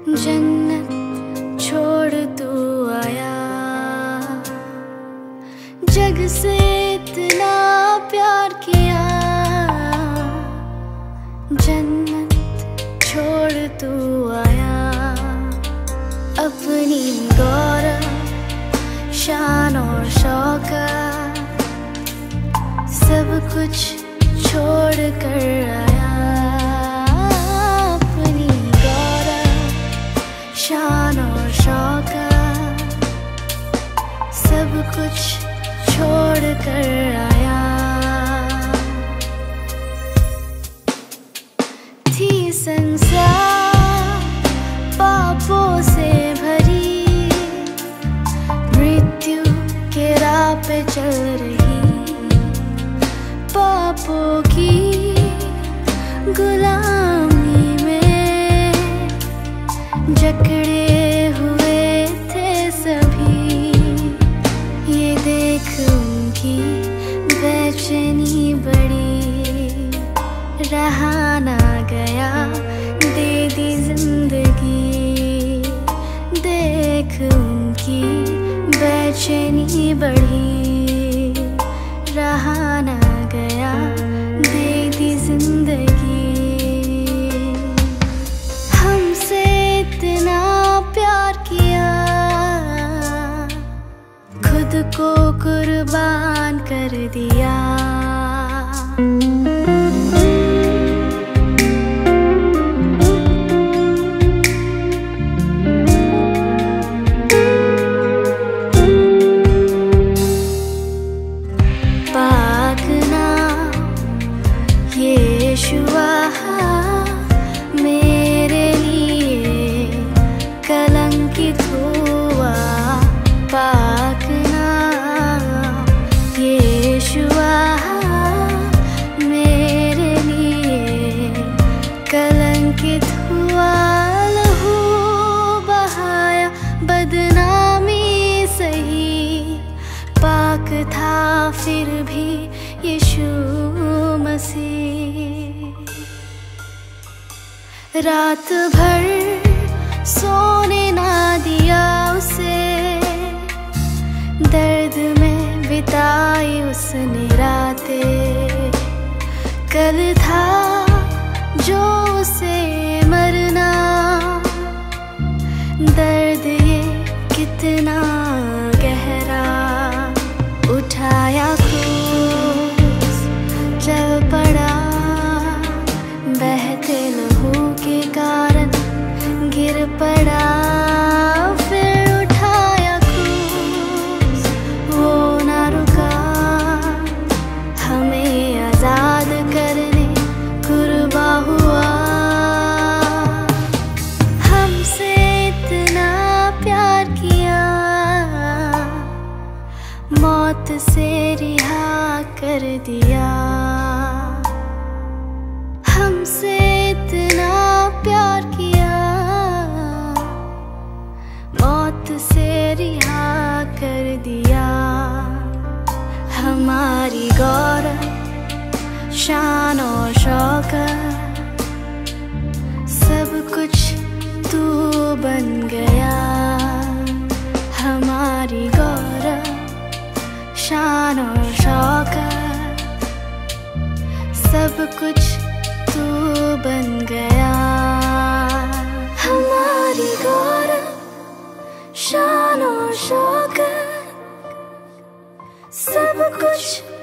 जन्नत छोड़ तू आया, जग से इतना प्यार किया। जन्नत छोड़ तू आया, अपनी गौरव शान और शौकत सब कुछ छोड़ कर आया। अपनी गौरव शान और शौकत सब कुछ छोड़ कर आया। थी संसार पापों से भरी, मृत्यु के राह पे चल रही, पापों की गुलामी में जकड़े हुए थे सभी। ये देख उनकी बेचैनी बड़ी, रहा ना गया दे दी जिंदगी। देख उनकी बेचैनी बढ़ी, रहा ना गया दे दी जिंदगी। हमसे इतना प्यार किया, खुद को कुर्बान कर दिया। यीशुआ मेरे लिए कलंकित हुआ, पाक नाम यीशुआ मेरे लिए कलंकित हुआ। लहू बहाया बदनामी सही, पाक था फिर भी यीशु मसीह। रात भर सोने ना दिया उसे, दर्द में बिताई उसने रातें। कल था जो उसे मरना, दर्द ये कितना गहरा। उठाया क्रूस चल पड़ा, बहते लहू के कारण गिर पड़ा। फिर उठाया क्रूस, वो ना रुका, हमें आजाद करने कुर्बा हुआ। हमसे इतना प्यार किया, मौत से रिहा कर दिया। हमसे इतना प्यार किया, मौत से रिहा कर दिया। हमारी गौरव शान और शौकत सब कुछ तू बन गया। हमारी गौरव शान और शौकत सब कुछ तू बन गया। हमारी गौरव शान और शौकत सब कुछ